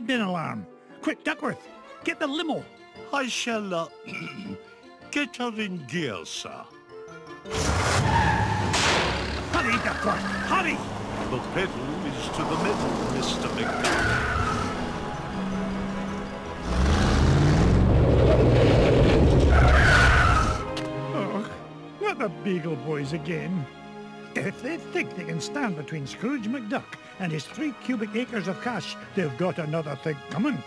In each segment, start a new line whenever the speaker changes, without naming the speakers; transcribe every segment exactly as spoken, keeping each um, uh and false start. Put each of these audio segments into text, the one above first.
seatbelt alarm. Quick, Duckworth, get the limo.
I shall, uh, get her in gear, sir.
Hurry, Duckworth, hurry!
The pedal is to the metal, Mister McDuck.
Oh, not the Beagle Boys again. If they think they can stand between Scrooge McDuck and his three cubic acres of cash, they've got another thing coming.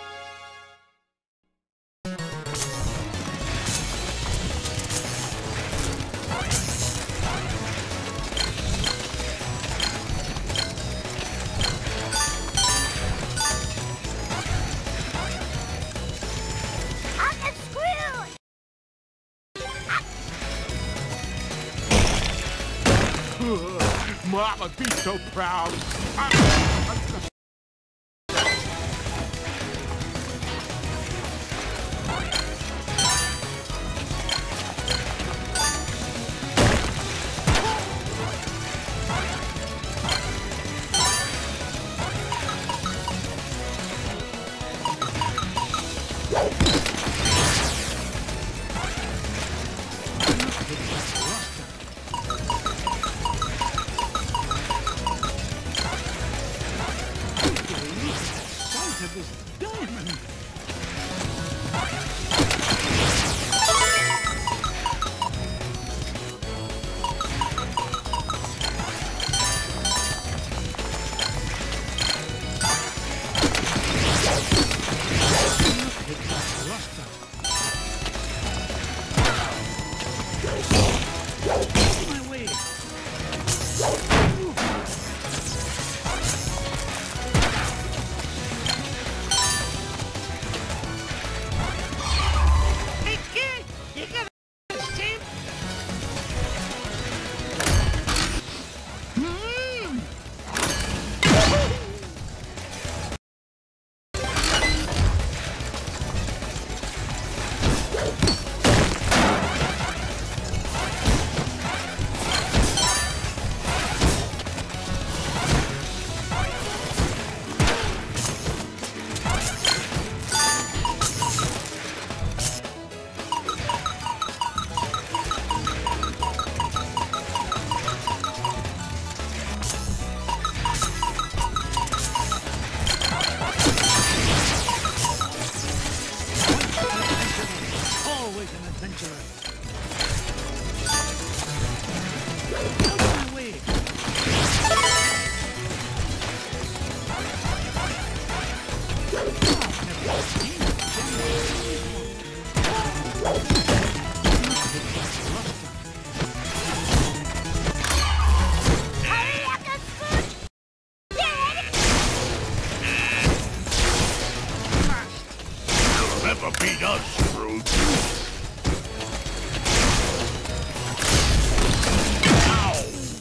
Mama, be so proud.
Beat us, Scrooge. Ow!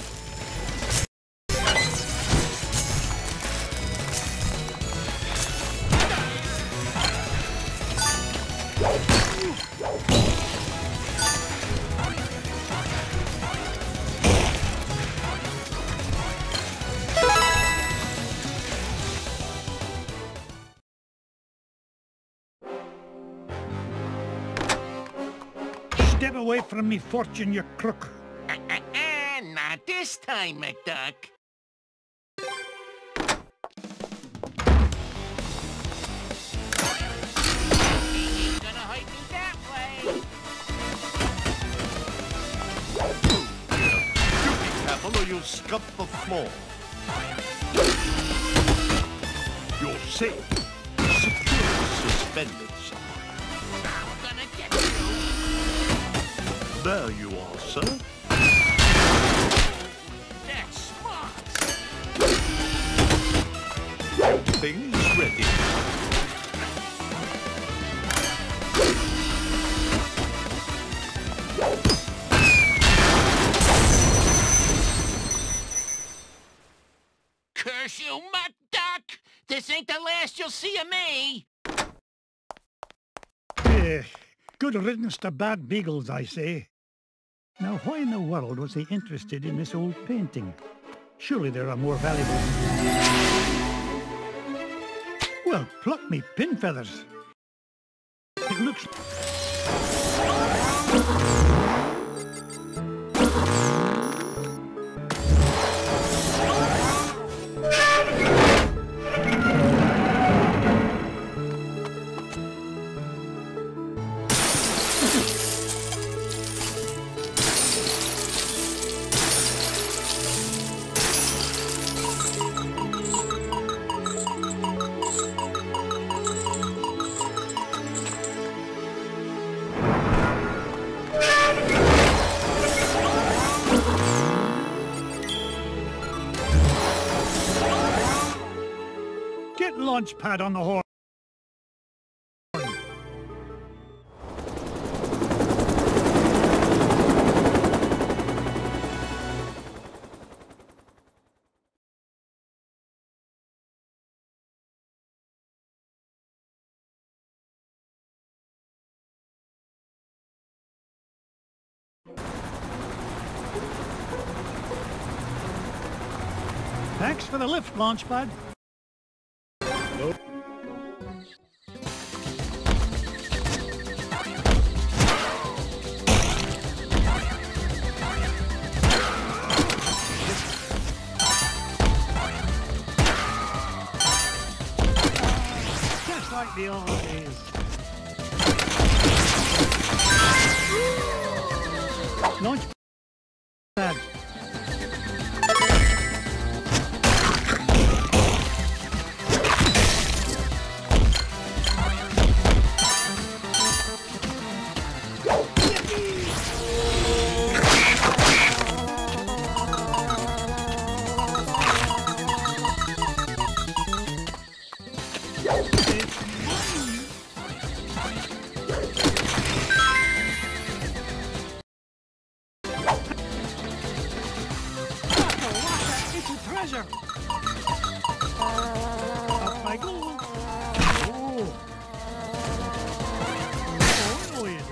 Step away from me, Fortune, you crook.
Uh, uh, uh, not this time, McDuck. Ain't gonna hurt me that way.
You be careful or you'll scub the floor. You're safe. Secure suspended, sir.
I'm gonna get you.
There you are, sir.
That's smart.
Things ready.
Curse you, McDuck! This ain't the last you'll see of me!
Eh, good riddance to bad beagles, I say. Now, why in the world was he interested in this old painting? Surely there are more valuable... Well, pluck me pin feathers. It looks... Get launch pad on the horn. Thanks for the lift, Launchpad. Nope. Just like the old days. Launchpad. Treasure! Up I go! Oh! Oh, yeah.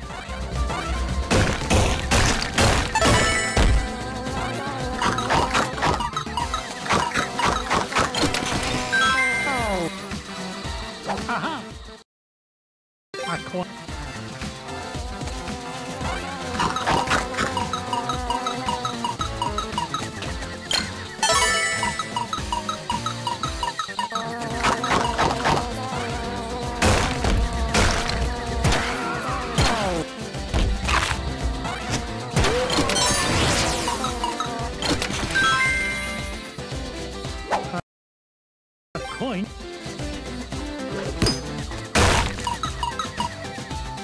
Aha! I caught. Coin.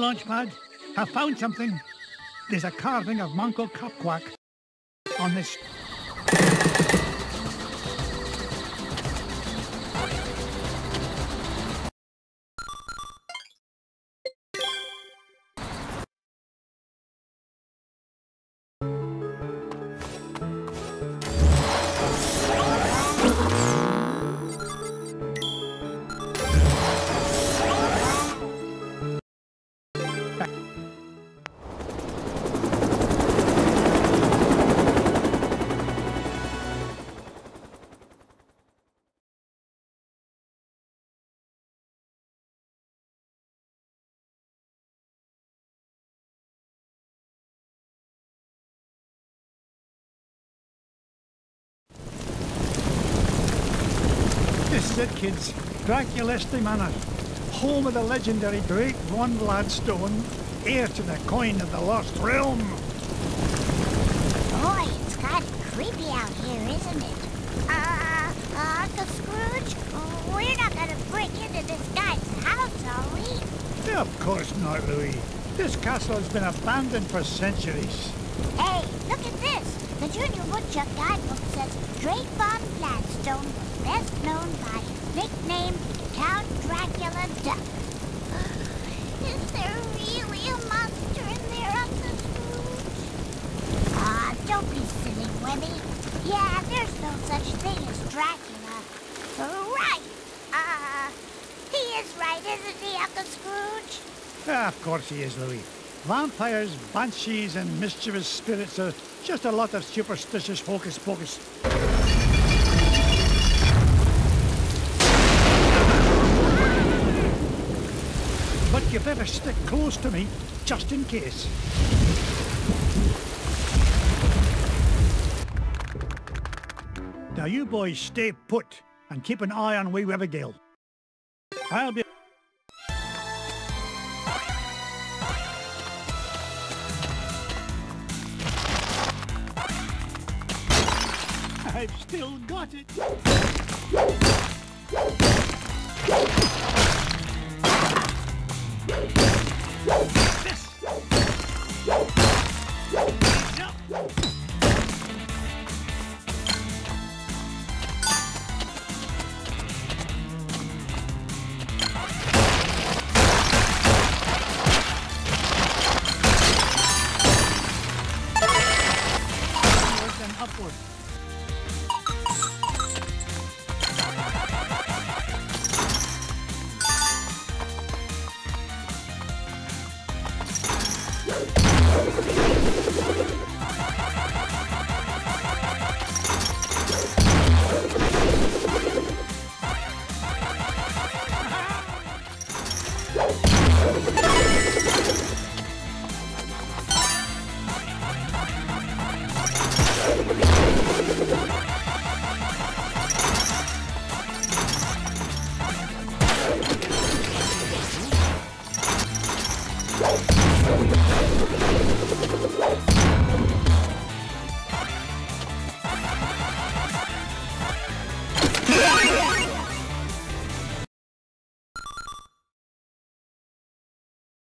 Launchpad, I've found something. There's a carving of Manco Copquack on this. This is it, kids. Draculesti Manor, home of the legendary Great Von Gladstone, heir to the coin of the Lost Realm.
Boy, it's got creepy out here, isn't it? Uh, Uncle Scrooge, we're not gonna break into this guy's house, are we?
Of course not, Louis. This castle has been abandoned for centuries.
Hey, look at this. The Junior Woodchuck guidebook says Drake Von Gladstone was best known by his nickname, Count Dracula Duck. Is there really a monster in there, Uncle Scrooge? Ah, don't be silly, Webby. Yeah, there's no such thing as Dracula. Right. Uh, he is right, isn't he, Uncle Scrooge?
Ah, of course he is, Louis. Vampires, banshees, and mischievous spirits are just a lot of superstitious hocus pocus. But you better stick close to me, just in case. Now you boys stay put and keep an eye on wee Webigail. I'll be... I've still got it.